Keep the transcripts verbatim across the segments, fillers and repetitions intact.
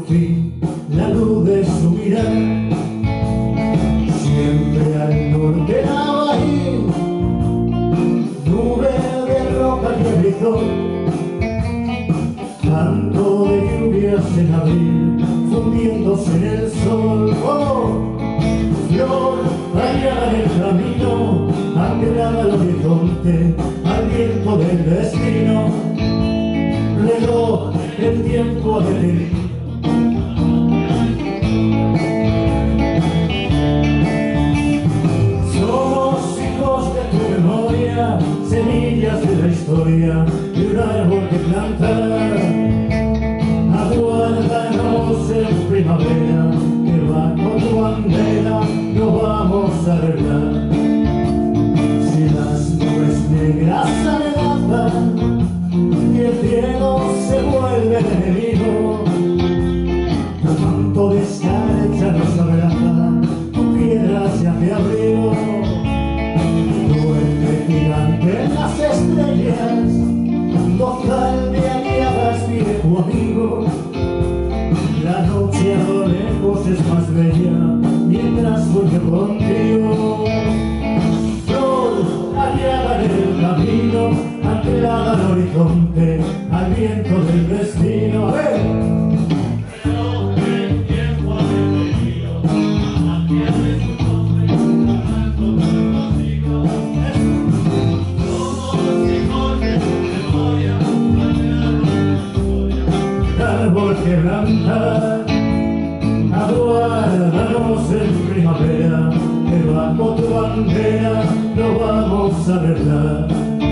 por fin la luz de su mirar. Siempre al norte la bahía, nube de roca y horizonte, canto de lluvias en abril, fundiéndose en el sol. Oh, flor allá en el camino, anclada al horizonte, al viento del destino, reloj el tiempo de ti. Somos hijos de tu memoria, semillas de la historia, de un árbol que plantar. Aguárdanos en primavera, que bajo tu bandera nos vamos a arreglar. Si las nubes negras amenazan y el cielo se vuelve enemigo, tu manto de escarcha nos abraza, tu piedra se hace abrigo. Duerme gigante en las estrellas, vocal de aliadas, viejo amigo. La noche a lo lejos es más bella mientras vuelve contigo. Flor aliada en el camino, anclada al horizonte, al viento del destino. ¡A ver! Reloj del tiempo detenido, a tierra de su nombre, cantando por los siglos. Somos hijos de tu memoria, anclados en la historia. Árbol que planta, aguárdanos en primavera, que bajo tu bandera lo vamos a arreglar.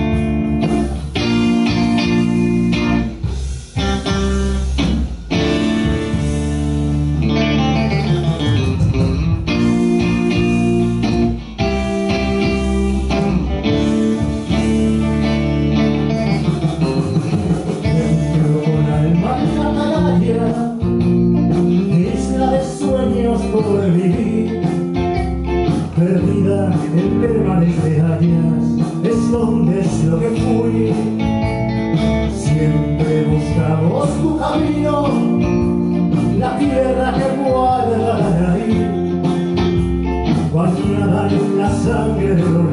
Isla de sueños por vivir, perdida en permanes de hayas, escondes lo que fui. Siempre buscamos tu camino, la tierra que guarda la raíz, bañada en la sangre de los